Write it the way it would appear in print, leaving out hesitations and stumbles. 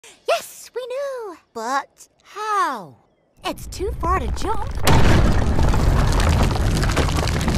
Yes, we knew. But how? It's too far to jump.